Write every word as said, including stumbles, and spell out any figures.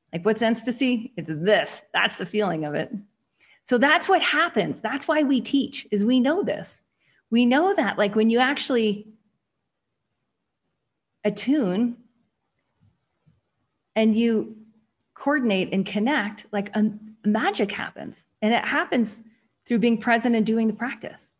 Like, what's ecstasy? It's this. That's the feeling of it. So that's what happens. That's why we teach, is we know this. We know that, like, when you actually attune and you coordinate and connect, like, a magic happens. And it happens through being present and doing the practice.